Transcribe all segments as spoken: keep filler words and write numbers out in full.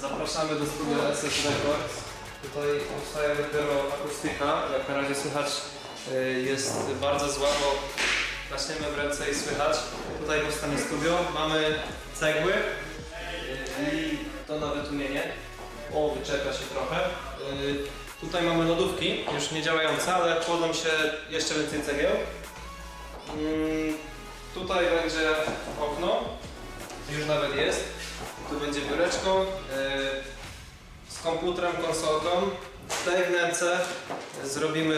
Zapraszamy do studia S S Records. Tutaj powstaje dopiero akustyka. Jak na razie słychać jest bardzo zła, bo klaśniemy w ręce i słychać. Tutaj powstanie studio. Mamy cegły i to na wytłumienie. O, wyczepia się trochę. Tutaj mamy lodówki, już nie działające, ale kładą się jeszcze więcej cegieł. Tutaj będzie okno, już nawet jest. Tu będzie biureczko yy, z komputerem, konsolką. Tutaj wnęce zrobimy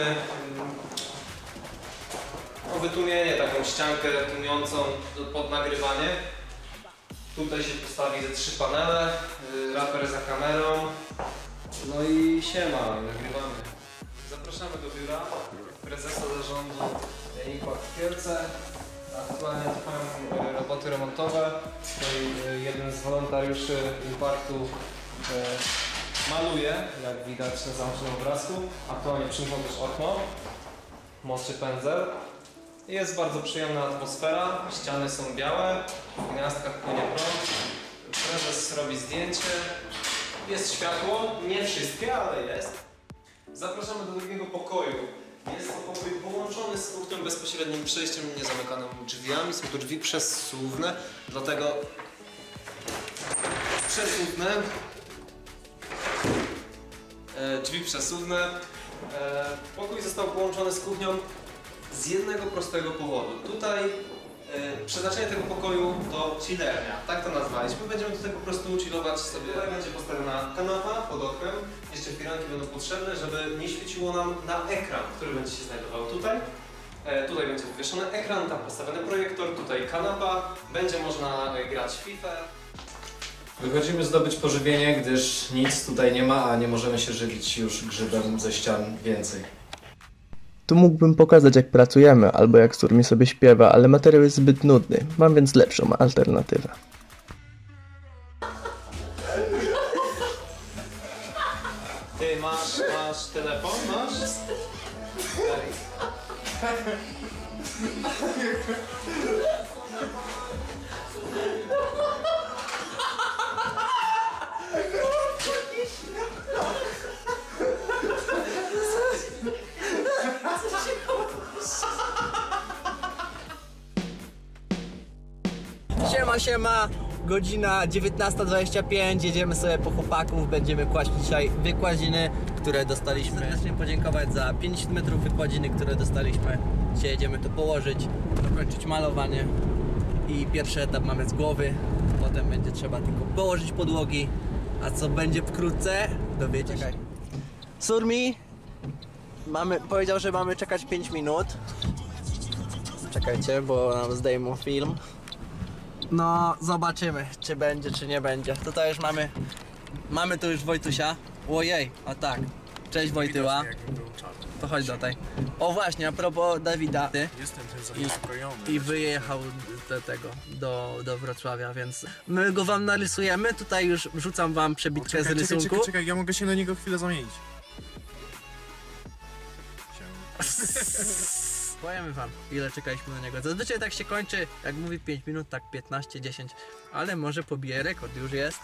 yy, wytłumienie, taką ściankę tłumiącą pod nagrywanie. Tutaj się postawi ze trzy panele, yy, raper za kamerą. No i siema, nagrywamy. Zapraszamy do biura prezesa zarządu Impact Kielce. Aktualnie trwają roboty remontowe. Tutaj jeden z wolontariuszy Impactu e, maluje, jak widać na załączonym obrazku. Aktualnie przymknął też okno, moczy pędzel. Jest bardzo przyjemna atmosfera, ściany są białe, w gniazdkach płynie prąd. Prezes robi zdjęcie, jest światło, nie wszystkie, ale jest. Zapraszamy do drugiego pokoju. Jest to pokój połączony z kuchnią, bezpośrednim przejściem niezamykanym drzwiami. Są to drzwi przesuwne, dlatego przesuwne. E, drzwi przesuwne. E, pokój został połączony z kuchnią z jednego prostego powodu. Tutaj e, przeznaczenie tego pokoju to chillernia, tak to nazwaliśmy. Będziemy tutaj po prostu chillować sobie. Tutaj będzie postawiona kanapa pod oknem. Jeszcze firanki będą potrzebne, żeby nie świeciło nam na ekran, który będzie się znajdował tutaj. E, tutaj będzie wywieszony ekran, tam postawiony projektor, tutaj kanapa. Będzie można grać w FIFA. Wychodzimy zdobyć pożywienie, gdyż nic tutaj nie ma, a nie możemy się żywić już grzybem ze ścian więcej. Tu mógłbym pokazać, jak pracujemy, albo jak Surmi sobie śpiewa, ale materiał jest zbyt nudny. Mam więc lepszą alternatywę. Ty masz, masz telefon? Masz? Siema, siema! Godzina dziewiętnasta dwadzieścia pięć, jedziemy sobie po chłopaków, będziemy kłaść dzisiaj wykładziny, które dostaliśmy. Serdecznie podziękować za pięćdziesiąt metrów wykładziny, które dostaliśmy. Dzisiaj jedziemy to położyć, dokończyć malowanie i pierwszy etap mamy z głowy. Potem będzie trzeba tylko położyć podłogi, a co będzie wkrótce, dowiecie się. Surmi mamy, powiedział, że mamy czekać pięć minut. Czekajcie, bo nam zdejmą film. No, zobaczymy, czy będzie, czy nie będzie. Tutaj już mamy, mamy tu już Wojtusia. Ojej, a tak. Cześć Wojtyła. To chodź tutaj. O właśnie, a propos Dawida. Ty Jestem ten zaspokojony. I, i wyjechał do tego, do, do Wrocławia, więc my go wam narysujemy. Tutaj już wrzucam wam przebitkę czekaj, z rysunku. Czekaj, czekaj, czekaj, ja mogę się na niego chwilę zamienić. Powiemy wam, ile czekaliśmy na niego. Zazwyczaj tak się kończy, jak mówi pięć minut, tak piętnaście, dziesięć, ale może pobije rekord, już jest.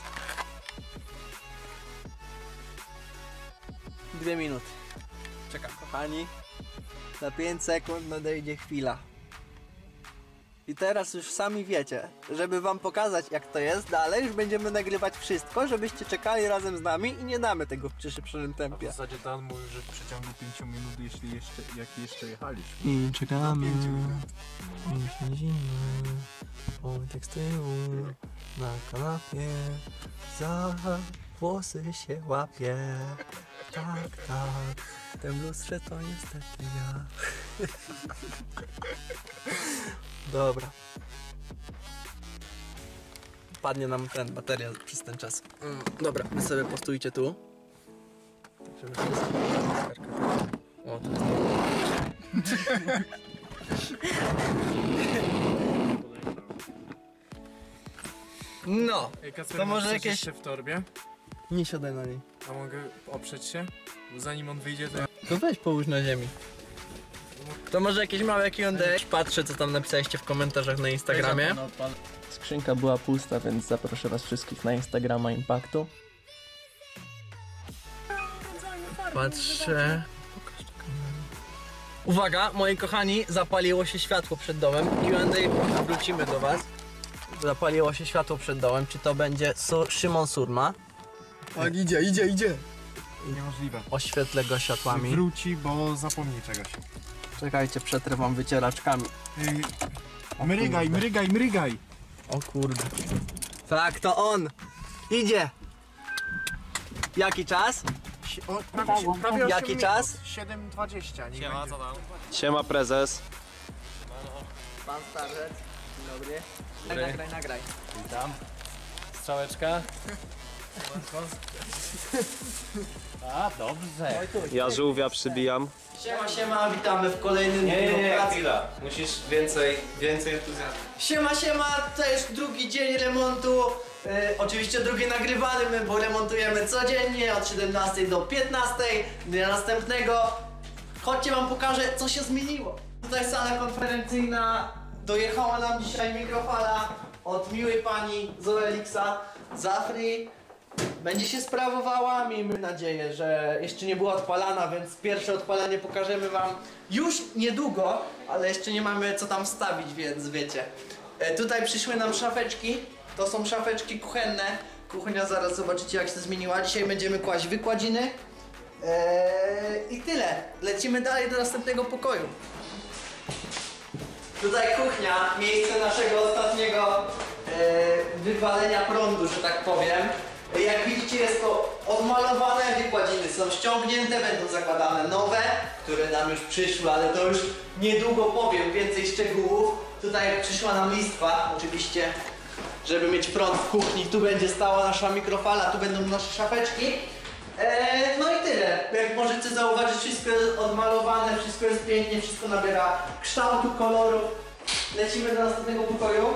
Dwie minuty. Czekam, kochani. Za pięć sekund nadejdzie chwila. I teraz już sami wiecie, żeby wam pokazać, jak to jest dalej, już będziemy nagrywać wszystko, żebyście czekali razem z nami i nie damy tego w przyszybszym tempie. W zasadzie Dan mówił, że w przeciągu pięciu minut, jeśli jeszcze, jak jeszcze jechaliśmy. I czekamy. No. Siedzimy. Wojtek z tyłu. Na kanapie. Za włosy się łapie. Tak, tak. W tym lustrze to niestety ja. Dobra. Padnie nam ten bateria przez ten czas. Mm, dobra, wy sobie postójcie tu. Żeby wszystko. O, to jest. No, Ej, Kacper, to masz może coś jakieś... jeszcze w torbie? Nie siadaj na niej. A mogę oprzeć się? Bo zanim on wyjdzie, to ja... To weź połóż na ziemi. To może jakieś małe Q and A? Patrzę, co tam napisaliście w komentarzach na Instagramie. Skrzynka była pusta, więc zaproszę was wszystkich na Instagrama Impactu. Patrzę. Uwaga, moi kochani, zapaliło się światło przed domem. Q and A, wrócimy do was. Zapaliło się światło przed domem. Czy to będzie Su Szymon Surma? Tak, idzie, idzie, idzie. Niemożliwe. Oświetlę go światłami. Wróci, bo zapomni czegoś. Czekajcie, przetrę wam wycieraczkami. Yy, mrygaj, mrygaj, mrygaj. O kurde. Tak, to on! Idzie! Jaki czas? O, prawie, prawie osiem Jaki minut. czas? siedem dwadzieścia. Siema, co tam? Siema, prezes. Pan starzec. Dzień dobry. Nagraj, nagraj, nagraj. Witam. Strzałeczka. A, dobrze. Ja żółwia przybijam. Siema, siema, witamy w kolejnym Nie, nie, dniu nie, pracy. chwila. Musisz więcej, więcej entuzjazmu. Siema, siema, to jest drugi dzień remontu. E, oczywiście drugi nagrywany, my, bo remontujemy codziennie od siedemnastej do piętnastej dnia następnego. Chodźcie, wam pokażę, co się zmieniło. Tutaj sala konferencyjna, dojechała nam dzisiaj mikrofala od miłej pani z O L X-a, z Afri. Będzie się sprawowała, miejmy nadzieję, że jeszcze nie była odpalana, więc pierwsze odpalenie pokażemy wam już niedługo, ale jeszcze nie mamy co tam wstawić, więc wiecie. E, tutaj przyszły nam szafeczki, to są szafeczki kuchenne. Kuchnia, zaraz zobaczycie jak się zmieniła. Dzisiaj będziemy kłaść wykładziny. Eee, I tyle. Lecimy dalej do następnego pokoju. Tutaj kuchnia, miejsce naszego ostatniego e, wywalenia prądu, że tak powiem. Jak widzicie, jest to odmalowane, wykładziny są ściągnięte, będą zakładane nowe, które nam już przyszły, ale to już niedługo powiem więcej szczegółów. Tutaj przyszła nam listwa, oczywiście, żeby mieć prąd w kuchni. Tu będzie stała nasza mikrofala, tu będą nasze szafeczki. Eee, no i tyle. Jak możecie zauważyć, wszystko jest odmalowane, wszystko jest pięknie, wszystko nabiera kształtu, koloru. Lecimy do następnego pokoju.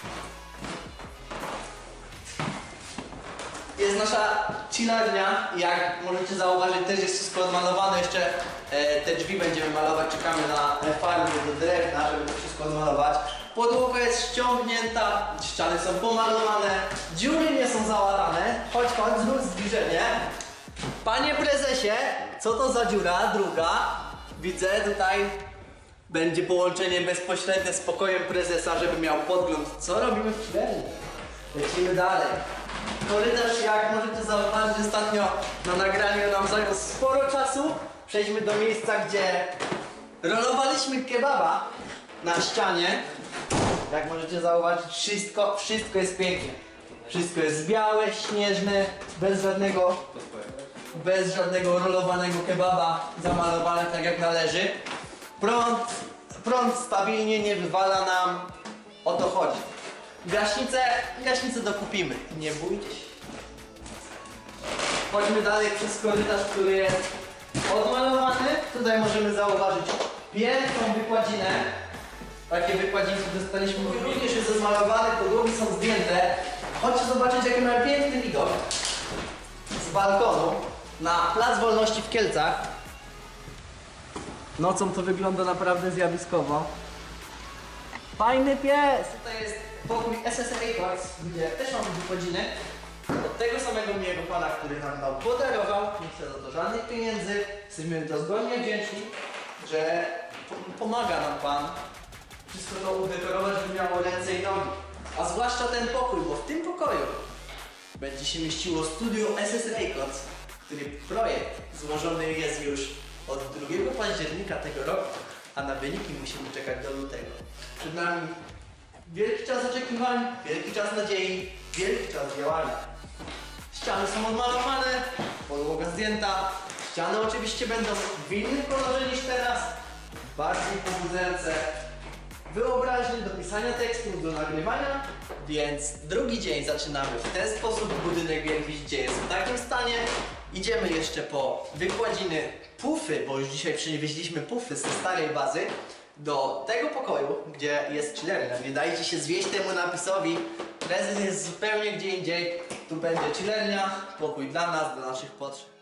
Jest nasza chillarnia, jak możecie zauważyć, też jest wszystko odmalowane. Jeszcze e, te drzwi będziemy malować, czekamy na farby do drewna, żeby to wszystko odmalować. Podłoga jest ściągnięta, ściany są pomalowane, dziury nie są załatane. Chodź, chodź, zrób zbliżenie. Panie prezesie, co to za dziura? Druga. Widzę tutaj będzie połączenie bezpośrednie z pokojem prezesa, żeby miał podgląd, co robimy w chillerni. Lecimy dalej. Korytarz, jak możecie zauważyć, ostatnio na nagraniu nam zajął sporo czasu. Przejdźmy do miejsca, gdzie rolowaliśmy kebaba na ścianie. Jak możecie zauważyć, wszystko, wszystko jest pięknie. Wszystko jest białe, śnieżne, bez żadnego, bez żadnego rolowanego kebaba, zamalowane tak jak należy. Prąd, prąd stabilnie nie wywala nam, o to chodzi. Gaśnicę, gaśnicę dokupimy, nie bójcie się. Chodźmy dalej przez korytarz, który jest odmalowany. Tutaj możemy zauważyć piękną wykładzinę. Takie wykładzinki dostaliśmy, również jest odmalowane, podłogi są zdjęte. Chodźcie zobaczyć, jaki mamy piękny widok z balkonu na Plac Wolności w Kielcach. Nocą to wygląda naprawdę zjawiskowo. Fajny pies! Tutaj jest pokój S S Records, gdzie też mamy wykładziny od tego samego miłego pana, który nam dał, podarował. Nie chcę za to żadnych pieniędzy. Jesteśmy dozgodnie wdzięczni, że pomaga nam pan wszystko to udekorować, żeby miało ręce i nogi. A zwłaszcza ten pokój, bo w tym pokoju będzie się mieściło studio S S Records, który projekt złożony jest już od drugiego października tego roku, a na wyniki musimy czekać do lutego. Przed nami wielki czas oczekiwań, wielki czas nadziei, wielki czas działania. Ściany są odmalowane, podłoga zdjęta. Ściany oczywiście będą w innym kolorze niż teraz, bardziej pobudzające wyobraźnię do pisania tekstów, do nagrywania. Więc drugi dzień zaczynamy w ten sposób. Budynek, jak widzicie, jest w takim stanie. Idziemy jeszcze po wykładziny, pufy, bo już dzisiaj przywieźliśmy pufy ze starej bazy do tego pokoju, gdzie jest chillernia. Nie dajcie się zwieść temu napisowi. Prezes jest zupełnie gdzie indziej. Tu będzie chillernia, pokój dla nas, dla naszych potrzeb.